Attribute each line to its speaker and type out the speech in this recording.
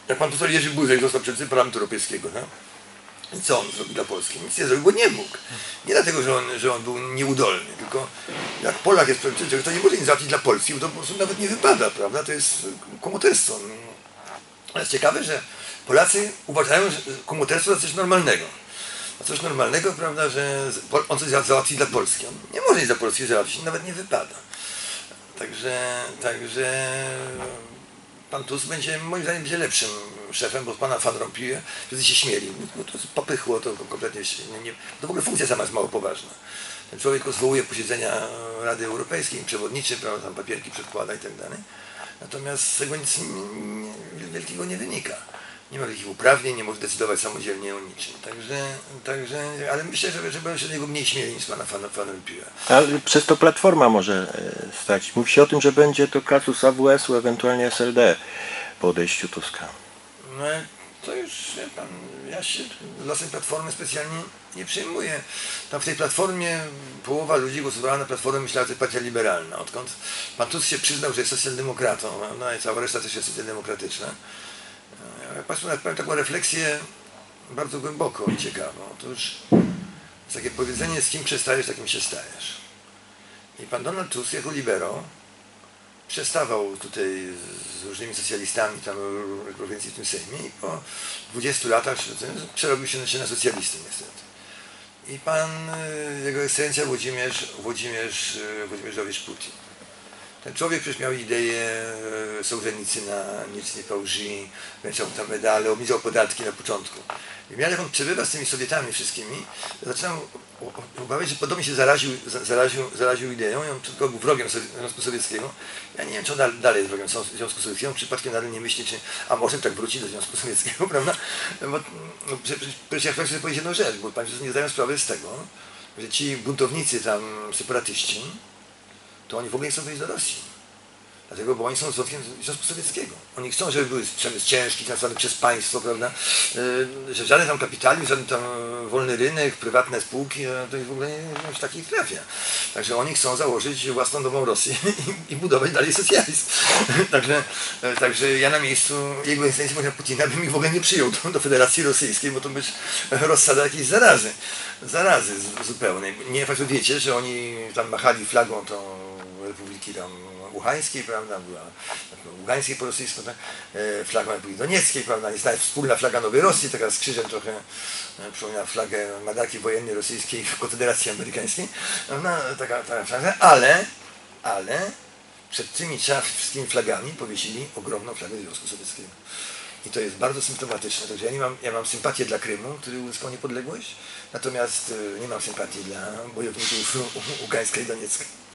Speaker 1: Jak pan profesor Jerzy Buzek został przewodniczącym Parlamentu Europejskiego, no? I co on zrobił dla Polski? Nic nie zrobił, bo nie mógł. Nie dlatego, że on był nieudolny, tylko jak Polak jest przewodniczącym, to nie może nic załatwić dla Polski, bo to po prostu nawet nie wypada, prawda? To jest komoterstwo. Ale jest ciekawe, że Polacy uważają, że komoterstwo to coś normalnego. A coś normalnego, prawda, że on coś załatwi dla Polski. On nie może nic dla Polski załatwić, nawet nie wypada. Także pan Tusk będzie, moim zdaniem, będzie lepszym szefem, bo pana Van Rompuy wszyscy się śmieli, bo to popychło, to kompletnie to w ogóle funkcja sama jest mało poważna. Ten człowiek zwołuje posiedzenia Rady Europejskiej, przewodniczy, prawda, tam papierki przedkłada i tak dalej. Natomiast z tego nic wielkiego nie wynika. Nie ma takich uprawnień, nie może decydować samodzielnie o niczym. Ale myślę, że będą się z niego mniej śmieli niż pana Van Rompuy'a.
Speaker 2: Ale przez to Platforma może stać. Mówi się o tym, że będzie to kasus AWS-u, ewentualnie SLD po odejściu Tuska.
Speaker 1: No to już, wie pan, ja się losem Platformy specjalnie nie przejmuję. Tam w tej Platformie połowa ludzi głosowała na Platformę, myślała, że to jest partia liberalna. Odkąd pan Tusk się przyznał, że jest socjaldemokratą, no i cała reszta też jest socjaldemokratyczna. Ja powiem taką refleksję bardzo głęboką i ciekawą. Otóż jest takie powiedzenie, z kim przestajesz, takim się stajesz. I pan Donald Tusk jako libero przestawał tutaj z różnymi socjalistami tam w tym Sejmie i po 20 latach przerobił się na socjalistę niestety. I pan, jego ekscelencja Włodzimierz Putin. Ten człowiek przecież miał ideę Sołżenicyna, nic nie pałży, wręczał tam medale, obniżał podatki na początku. I miał, jak on przebywa z tymi Sowietami wszystkimi, zaczynam obawiać, że podobnie się zaraził ideą i on tylko był wrogiem Związku Sowieckiego. Ja nie wiem, czy on dalej jest wrogiem Związku Sowieckiego, przypadkiem nadal nie myśli, a może tak wróci do Związku Sowieckiego, prawda? Przecież ja chcę sobie powiedzieć jedną rzecz, bo państwo nie zdają sprawy z tego, że ci buntownicy tam, separatyści, to oni w ogóle nie chcą wyjść do Rosji. Dlatego, bo oni są zwrotkiem Związku Sowieckiego. Oni chcą, żeby był przemysł ciężki, finansowany przez państwo, prawda? Że żaden tam kapitalizm, żaden tam wolny rynek, prywatne spółki, to ich w ogóle nie takich trafia. Także oni chcą założyć własną nową Rosję i budować dalej socjalizm. Także ja na miejscu jego ekscelencji Putina bym ich w ogóle nie przyjął do Federacji Rosyjskiej, bo to być rozsada jakiejś zarazy zupełnej. Nie wiem, wiecie, że oni tam machali flagą tą Republiki tam Ługańskiej, prawda, była Ługańskiej po rosyjsku, tak? Flaga Republiki Donieckiej, prawda, jest nawet wspólna flaga Nowej Rosji, taka z krzyżem trochę przypomina flagę Madarki Wojennej Rosyjskiej w Konfederacji Amerykańskiej, no, taka flaga, ale przed tymi wszystkimi flagami powiesili ogromną flagę Związku Sowieckiego. I to jest bardzo symptomatyczne, także ja mam sympatię dla Krymu, który uzyskał niepodległość, natomiast nie mam sympatii dla bojowników Ługańska i Doniecka.